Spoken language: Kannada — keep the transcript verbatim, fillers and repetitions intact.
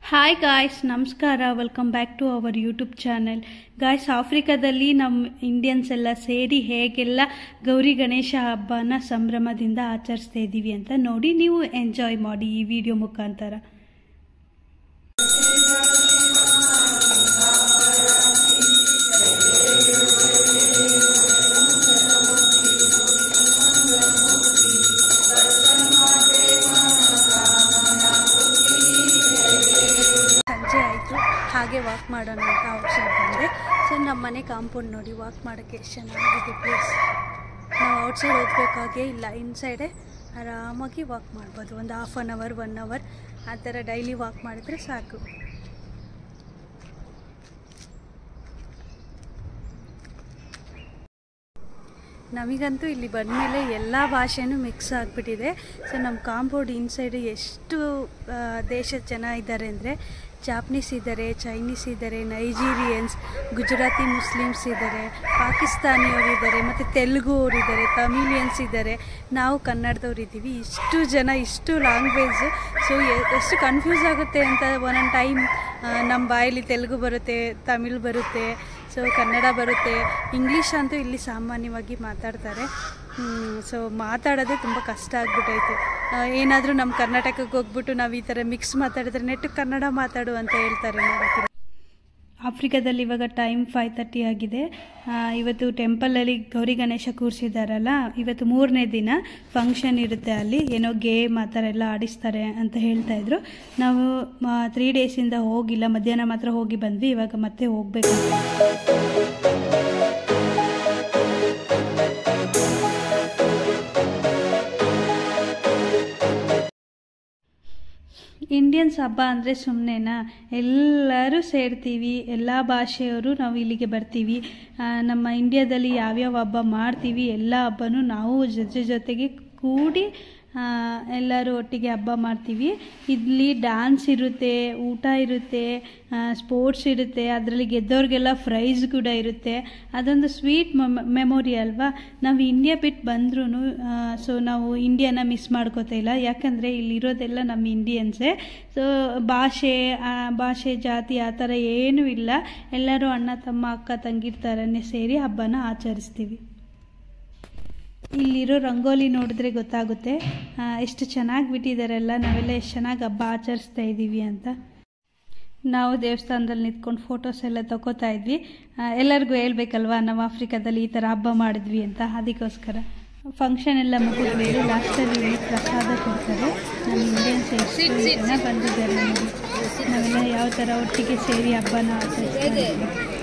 ಹಾಯ್ ಗಾಯ್ಸ್, ನಮಸ್ಕಾರ. Welcome back to our YouTube channel. Guys, ಆಫ್ರಿಕಾದಲ್ಲಿ ನಮ್ಮ ಇಂಡಿಯನ್ಸ್ ಎಲ್ಲ ಸೇರಿ ಹೇಗೆಲ್ಲ ಗೌರಿ ಗಣೇಶ ಹಬ್ಬನ ಸಂಭ್ರಮದಿಂದ ಆಚರಿಸ್ತಾ ಇದ್ದೀವಿ ಅಂತ ನೋಡಿ ನೀವು ಎಂಜಾಯ್ ಮಾಡಿ ಈ ವಿಡಿಯೋ ಮುಖಾಂತರ. ಸಂಜೆ ಆಯಿತು, ಹಾಗೆ ವಾಕ್ ಮಾಡೋಣ ಅಂತ ಔಟ್ಸೈಡ್ ಬಂದೆ. ಸೊ ನಮ್ಮ ಮನೆ ಕಾಂಪೌಂಡ್ ನೋಡಿ, ವಾಕ್ ಮಾಡೋಕ್ಕೆ ಎಷ್ಟು ಚೆನ್ನಾಗಿದೆ ಪ್ಲೇಸ್. ನಾವು ಔಟ್ಸೈಡ್ ಹೋಗ್ಬೇಕಾಗೇ ಇಲ್ಲ, ಇನ್ಸೈಡೇ ಆರಾಮಾಗಿ ವಾಕ್ ಮಾಡ್ಬೋದು. ಒಂದು half an hour one hour ಆ ಥರ ಡೈಲಿ ವಾಕ್ ಮಾಡಿದ್ರೆ ಸಾಕು. ನಮಗಂತೂ ಇಲ್ಲಿ ಬಂದಮೇಲೆ ಎಲ್ಲ ಭಾಷೆನೂ ಮಿಕ್ಸ್ ಆಗಿಬಿಟ್ಟಿದೆ. ಸೊ ನಮ್ಮ ಕಾಂಪೌಂಡ್ ಇನ್ಸೈಡ್ ಎಷ್ಟು ದೇಶದ ಜನ ಇದ್ದಾರೆ ಅಂದರೆ, ಜಾಪನೀಸ್ ಇದ್ದಾರೆ, ಚೈನೀಸ್ ಇದ್ದಾರೆ, ನೈಜೀರಿಯನ್ಸ್, ಗುಜರಾತಿ ಮುಸ್ಲಿಮ್ಸ್ ಇದ್ದಾರೆ, ಪಾಕಿಸ್ತಾನಿಯವರು ಇದ್ದಾರೆ, ಮತ್ತು ತೆಲುಗು ಅವರು ಇದ್ದಾರೆ, ತಮಿಳಿಯನ್ಸ್ ಇದ್ದಾರೆ, ನಾವು ಕನ್ನಡದವ್ರು ಇದ್ದೀವಿ. ಇಷ್ಟು ಜನ, ಇಷ್ಟು ಲ್ಯಾಂಗ್ವೇಜು. ಸೊ ಎಷ್ಟು ಕನ್ಫ್ಯೂಸ್ ಆಗುತ್ತೆ ಅಂತ ಒಂದೊಂದು ಟೈಮ್ ನಮ್ಮ ಬಾಯಲ್ಲಿ ತೆಲುಗು ಬರುತ್ತೆ, ತಮಿಳ್ ಬರುತ್ತೆ, ಸೊ ಕನ್ನಡ ಬರುತ್ತೆ, ಇಂಗ್ಲೀಷ್ ಅಂತೂ ಇಲ್ಲಿ ಸಾಮಾನ್ಯವಾಗಿ ಮಾತಾಡ್ತಾರೆ. ಸೊ ಮಾತಾಡೋದೇ ತುಂಬ ಕಷ್ಟ ಆಗ್ಬಿಟ್ಟೈತೆ. ಏನಾದರೂ ನಮ್ಮ ಕರ್ನಾಟಕಕ್ಕೆ ಹೋಗ್ಬಿಟ್ಟು ನಾವು ಈ ಥರ ಮಿಕ್ಸ್ ಮಾತಾಡಿದ್ರೆ ನೆಟ್ಟು ಕನ್ನಡ ಮಾತಾಡು ಅಂತ ಹೇಳ್ತಾರೆ. ಆಫ್ರಿಕಾದಲ್ಲಿ ಇವಾಗ ಟೈಮ್ ಫೈವ್ ತರ್ಟಿ ಆಗಿದೆ. ಇವತ್ತು ಟೆಂಪಲಲ್ಲಿ ಗೌರಿ ಗಣೇಶ ಕೂರಿಸಿದಾರಲ್ಲ, ಇವತ್ತು ಮೂರನೇ ದಿನ ಫಂಕ್ಷನ್ ಇರುತ್ತೆ. ಅಲ್ಲಿ ಏನೋ ಗೇಮ್ ಆ ಥರ ಎಲ್ಲ ಆಡಿಸ್ತಾರೆ ಅಂತ ಹೇಳ್ತಾಯಿದ್ರು. ನಾವು ತ್ರೀ ಡೇಸಿಂದ ಹೋಗಿಲ್ಲ, ಮಧ್ಯಾಹ್ನ ಮಾತ್ರ ಹೋಗಿ ಬಂದ್ವಿ. ಇವಾಗ ಮತ್ತೆ ಹೋಗಬೇಕು. ಇಂಡಿಯನ್ಸ್ ಹಬ್ಬ ಅಂದರೆ ಸುಮ್ಮನೆನಾ? ಎಲ್ಲರೂ ಸೇರ್ತೀವಿ, ಎಲ್ಲ ಭಾಷೆಯವರು ನಾವು ಇಲ್ಲಿಗೆ ಬರ್ತೀವಿ. ನಮ್ಮ ಇಂಡಿಯಾದಲ್ಲಿ ಯಾವ್ಯಾವ ಹಬ್ಬ ಮಾಡ್ತೀವಿ ಎಲ್ಲ ಹಬ್ಬನೂ ನಾವು ಜೊತೆ ಜೊತೆಗೆ ಕೂಡಿ ಎಲ್ಲರೂ ಒಟ್ಟಿಗೆ ಹಬ್ಬ ಮಾಡ್ತೀವಿ. ಇಲ್ಲಿ ಡ್ಯಾನ್ಸ್ ಇರುತ್ತೆ, ಊಟ ಇರುತ್ತೆ, ಸ್ಪೋರ್ಟ್ಸ್ ಇರುತ್ತೆ, ಅದರಲ್ಲಿ ಗೆದ್ದವ್ರಿಗೆಲ್ಲ ಪ್ರೈಸ್ ಕೂಡ ಇರುತ್ತೆ. ಅದೊಂದು ಸ್ವೀಟ್ ಮೆಮೊರಿ ಅಲ್ವಾ. ನಾವು ಇಂಡಿಯಾ ಬಿಟ್ಟು ಬಂದ್ರೂ ಸೊ ನಾವು ಇಂಡಿಯಾನ ಮಿಸ್ ಮಾಡ್ಕೋತಾ ಇಲ್ಲ, ಯಾಕಂದರೆ ಇಲ್ಲಿರೋದೆಲ್ಲ ನಮ್ಮ ಇಂಡಿಯನ್ಸೇ. ಸೊ ಭಾಷೆ ಭಾಷೆ ಜಾತಿ ಆ ಥರ ಏನೂ ಇಲ್ಲ. ಎಲ್ಲರೂ ಅಣ್ಣ ತಮ್ಮ ಅಕ್ಕ ತಂಗಿರ ಥರನೇ ಸೇರಿ ಹಬ್ಬನ ಆಚರಿಸ್ತೀವಿ. ಇಲ್ಲಿರೋ ರಂಗೋಲಿ ನೋಡಿದ್ರೆ ಗೊತ್ತಾಗುತ್ತೆ ಎಷ್ಟು ಚೆನ್ನಾಗಿ ಬಿಟ್ಟಿದ್ದಾರೆಲ್ಲ, ನಾವೆಲ್ಲ ಎಷ್ಟು ಚೆನ್ನಾಗಿ ಹಬ್ಬ ಆಚರಿಸ್ತಾ ಇದ್ದೀವಿ ಅಂತ. ನಾವು ದೇವಸ್ಥಾನದಲ್ಲಿ ನಿಂತ್ಕೊಂಡು ಫೋಟೋಸ್ ಎಲ್ಲ ತಗೋತಾ ಇದ್ವಿ. ಎಲ್ಲರಿಗೂ ಹೇಳ್ಬೇಕಲ್ವಾ ನಾವು ಆಫ್ರಿಕಾದಲ್ಲಿ ಈ ಥರ ಹಬ್ಬ ಮಾಡಿದ್ವಿ ಅಂತ. ಅದಕ್ಕೋಸ್ಕರ ಫಂಕ್ಷನ್ ಎಲ್ಲ ಮುಗಿದ ಮೇಲೆ ಲಾಸ್ಟಲ್ಲಿ ಪ್ರಸಾದ ಕೊಡ್ತಾರೆ. ನಮ್ಮ ಇಂಡಿಯನ್ಸ್ ಎಷ್ಟು ಜನ ಬಂದಿದ್ದಾರೆ ನೋಡಿ, ನಾವೆಲ್ಲ ಯಾವ ಥರ ಒಟ್ಟಿಗೆ ಸೇರಿ ಹಬ್ಬನ ಆಚರಿಸ್ತಾ ಇದ್ವಿ.